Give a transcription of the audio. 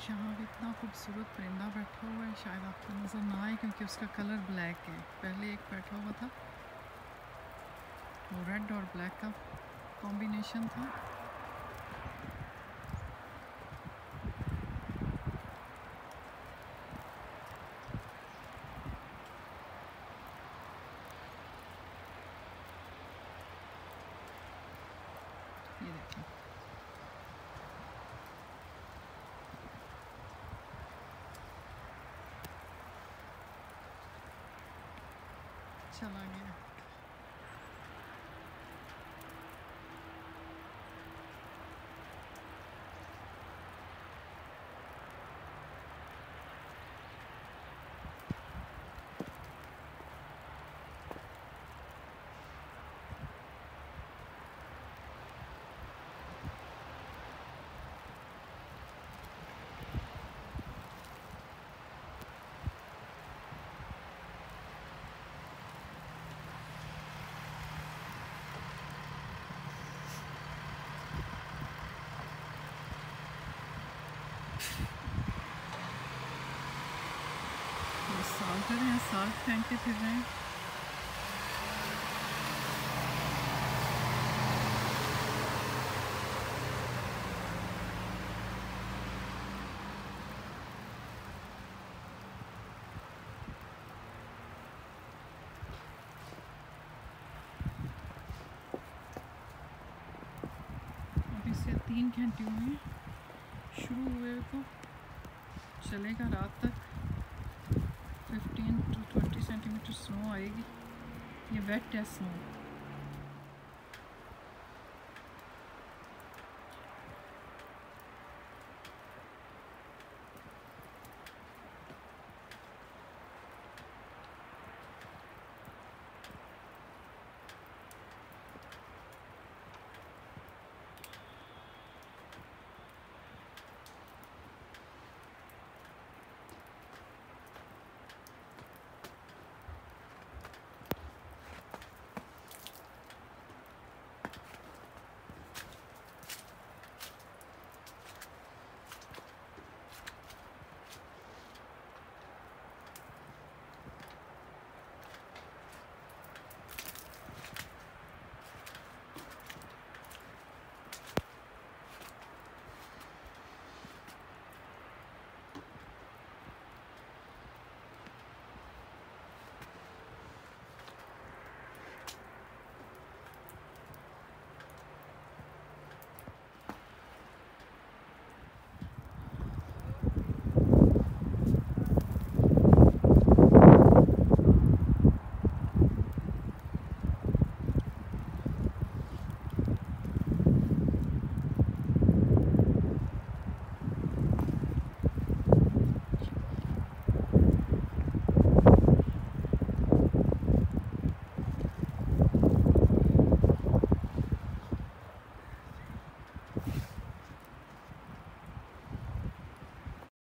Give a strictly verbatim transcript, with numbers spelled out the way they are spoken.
यहाँ कितना खूबसूरत परिंदा बैठा हुआ है, शायद आपको नज़र ना आए क्योंकि उसका कलर ब्लैक है। पहले एक बैठा हुआ था, वो रेड और ब्लैक का कॉम्बिनेशन था। ये देखें, चला गया। साल्ट हैं, साल्ट फेंक के फिर रहे हैं। अभी से तीन घंटे हुए शुरू हुए, तो चलेगा रात तक। Fifteen to twenty centimetre snow आएगी। ये वेट है स्नो।